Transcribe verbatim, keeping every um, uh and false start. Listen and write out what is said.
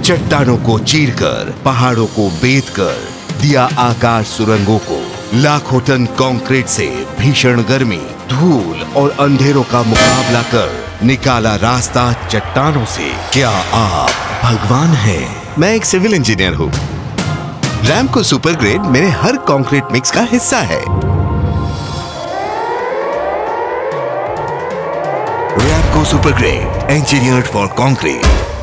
चट्टानों को चीरकर, पहाड़ों को बेधकर दिया आकार सुरंगों को। लाखों टन कंक्रीट से भीषण गर्मी, धूल और अंधेरों का मुकाबला कर निकाला रास्ता चट्टानों से। क्या आप भगवान हैं? मैं एक सिविल इंजीनियर हूँ। रैमको सुपर ग्रेड मेरे हर कंक्रीट मिक्स का हिस्सा है। Ramco super grade, engineered for concrete.